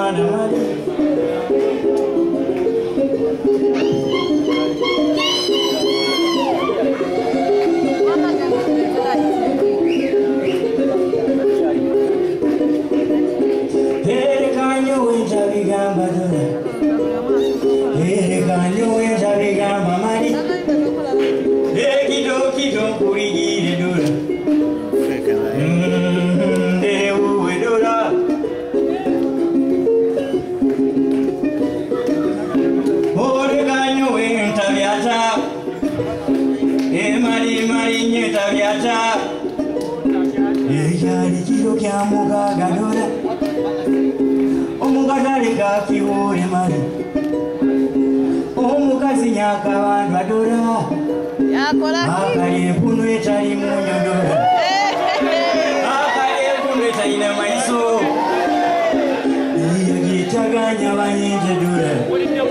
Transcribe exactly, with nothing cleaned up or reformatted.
mwana mali Here kanyo wenja bigamba dora Here kanyo wenja bigamba mali Here kido kido kurigire dora Here uwe dora Here kanyo wenja biata Here mali mali nyeta biata Here yari kido kya mugaga dora Omugadale kakiwole mali Omukazi nyaka bantu adora Akali empunu etali munyodora Akali empunu etali na maiso Iya gitaganya banyinje dora